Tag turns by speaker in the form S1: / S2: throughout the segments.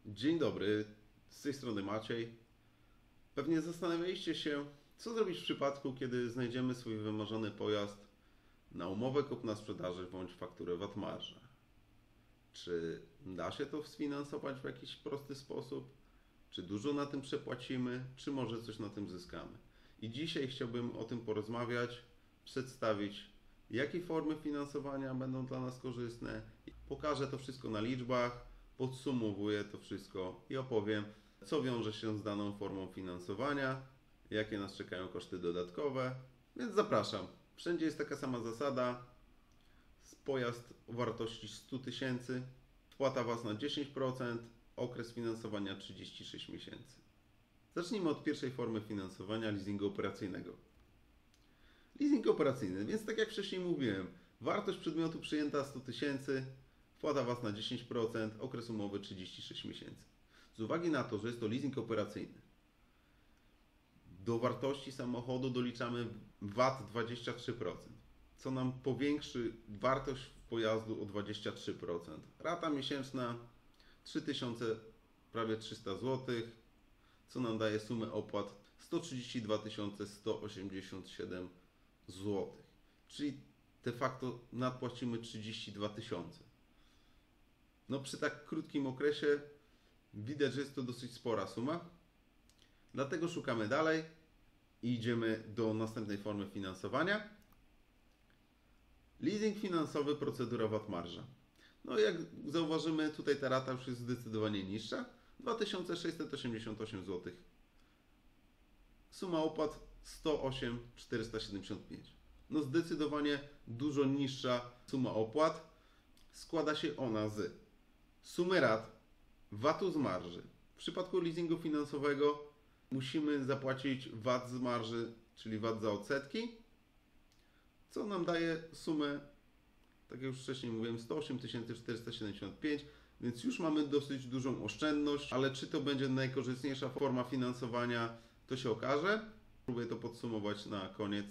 S1: Dzień dobry, z tej strony Maciej. Pewnie zastanawialiście się, co zrobić w przypadku, kiedy znajdziemy swój wymarzony pojazd na umowę kupna-sprzedaży bądź fakturę VAT-marża. Czy da się to sfinansować w jakiś prosty sposób? Czy dużo na tym przepłacimy? Czy może coś na tym zyskamy? I dzisiaj chciałbym o tym porozmawiać, przedstawić, jakie formy finansowania będą dla nas korzystne. Pokażę to wszystko na liczbach, podsumowuję to wszystko i opowiem, co wiąże się z daną formą finansowania, jakie nas czekają koszty dodatkowe. Więc zapraszam. Wszędzie jest taka sama zasada. Pojazd o wartości 100 tysięcy, wpłata własna 10%, okres finansowania 36 miesięcy. Zacznijmy od pierwszej formy finansowania, leasingu operacyjnego. Leasing operacyjny, więc tak jak wcześniej mówiłem, wartość przedmiotu przyjęta 100 tysięcy, wpłata własna 10%, okres umowy 36 miesięcy. Z uwagi na to, że jest to leasing operacyjny, do wartości samochodu doliczamy VAT 23%, co nam powiększy wartość pojazdu o 23%. Rata miesięczna 3000, prawie 300 zł, co nam daje sumę opłat 132 187 zł. Czyli de facto nadpłacimy 32 tysiące. No przy tak krótkim okresie widać, że jest to dosyć spora suma. Dlatego szukamy dalej i idziemy do następnej formy finansowania. Leasing finansowy, procedura VAT-marża. No jak zauważymy, tutaj ta rata już jest zdecydowanie niższa. 2688 zł. Suma opłat 108 475. No zdecydowanie dużo niższa suma opłat. Składa się ona z sumy rat, VAT-u z marży. W przypadku leasingu finansowego musimy zapłacić VAT z marży, czyli VAT za odsetki, co nam daje sumę, tak jak już wcześniej mówiłem, 108 475, więc już mamy dosyć dużą oszczędność, ale czy to będzie najkorzystniejsza forma finansowania, to się okaże. Próbuję to podsumować na koniec.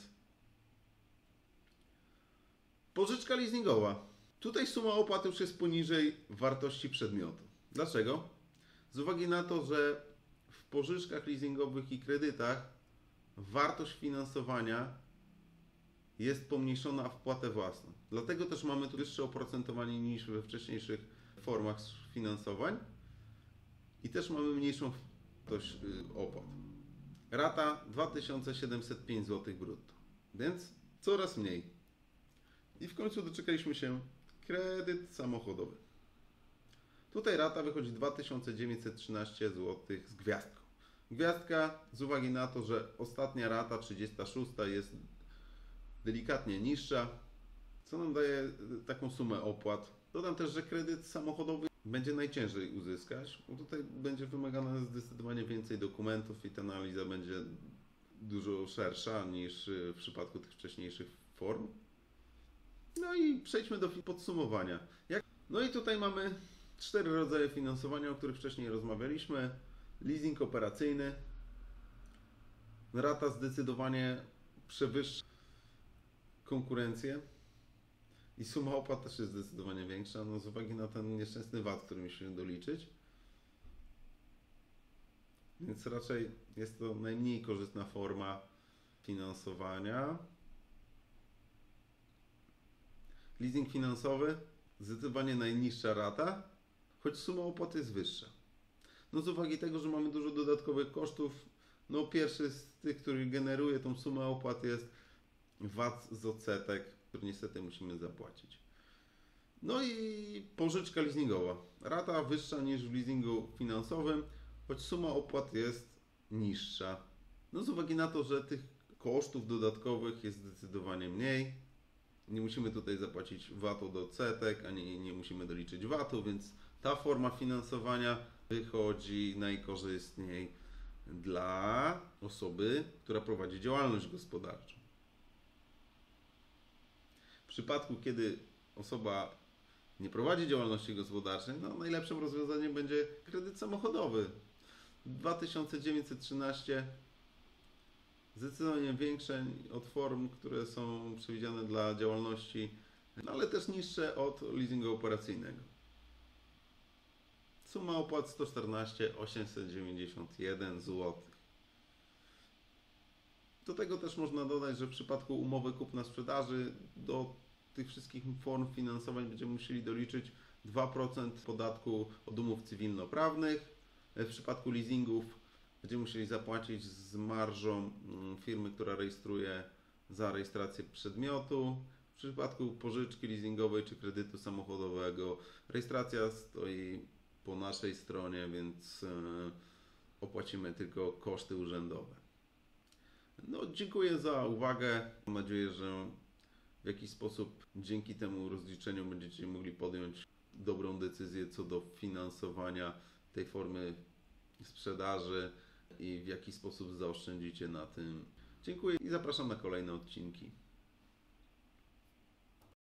S1: Pożyczka leasingowa. Tutaj suma opłat już jest poniżej wartości przedmiotu. Dlaczego? Z uwagi na to, że w pożyczkach leasingowych i kredytach wartość finansowania jest pomniejszona o wpłatę własną. Dlatego też mamy tu wyższe oprocentowanie niż we wcześniejszych formach finansowań i też mamy mniejszą wartość opłat. Rata 2705 zł brutto, więc coraz mniej. I w końcu doczekaliśmy się kredyt samochodowy. Tutaj rata wychodzi 2913 zł z gwiazdką. Gwiazdka z uwagi na to, że ostatnia rata 36 jest delikatnie niższa, co nam daje taką sumę opłat. Dodam też, że kredyt samochodowy będzie najciężej uzyskać, bo tutaj będzie wymagane zdecydowanie więcej dokumentów i ta analiza będzie dużo szersza niż w przypadku tych wcześniejszych form. No i przejdźmy do podsumowania. No i tutaj mamy 4 rodzaje finansowania, o których wcześniej rozmawialiśmy. Leasing operacyjny. Rata zdecydowanie przewyższa konkurencję i suma opłat też jest zdecydowanie większa, no z uwagi na ten nieszczęsny VAT, który musimy doliczyć. Więc raczej jest to najmniej korzystna forma finansowania. Leasing finansowy, zdecydowanie najniższa rata, choć suma opłat jest wyższa. No z uwagi tego, że mamy dużo dodatkowych kosztów, no pierwszy z tych, który generuje tą sumę opłat jest VAT z odsetek, który niestety musimy zapłacić. No i pożyczka leasingowa. Rata wyższa niż w leasingu finansowym, choć suma opłat jest niższa. No z uwagi na to, że tych kosztów dodatkowych jest zdecydowanie mniej. Nie musimy tutaj zapłacić VAT-u do odsetek, ani nie musimy doliczyć VAT-u, więc ta forma finansowania wychodzi najkorzystniej dla osoby, która prowadzi działalność gospodarczą. W przypadku, kiedy osoba nie prowadzi działalności gospodarczej, no najlepszym rozwiązaniem będzie kredyt samochodowy. 2913, zdecydowanie większe od form, które są przewidziane dla działalności, no ale też niższe od leasingu operacyjnego. Suma opłat 114 891 zł. Do tego też można dodać, że w przypadku umowy kupna-sprzedaży do tych wszystkich form finansowań będziemy musieli doliczyć 2% podatku od umów cywilnoprawnych. W przypadku leasingów będziemy musieli zapłacić z marżą firmy, która rejestruje za rejestrację przedmiotu. W przypadku pożyczki leasingowej czy kredytu samochodowego rejestracja stoi po naszej stronie, więc opłacimy tylko koszty urzędowe. No, dziękuję za uwagę. Mam nadzieję, że w jakiś sposób dzięki temu rozliczeniu będziecie mogli podjąć dobrą decyzję co do finansowania tej formy sprzedaży i w jaki sposób zaoszczędzicie na tym. Dziękuję i zapraszam na kolejne odcinki.